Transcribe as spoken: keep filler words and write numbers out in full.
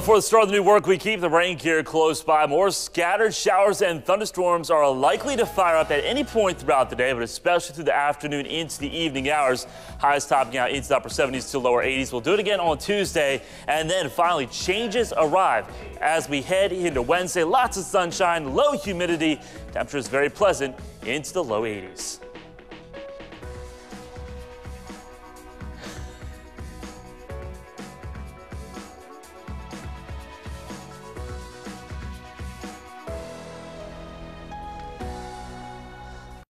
before the start of the new work week, keep the rain gear close by. More scattered showers and thunderstorms are likely to fire up at any point throughout the day, but especially through the afternoon into the evening hours. Highs topping out into the upper seventies to lower eighties. We'll do it again on Tuesday, and then finally changes arrive as we head into Wednesday. Lots of sunshine, low humidity. Temperature is very pleasant into the low eighties.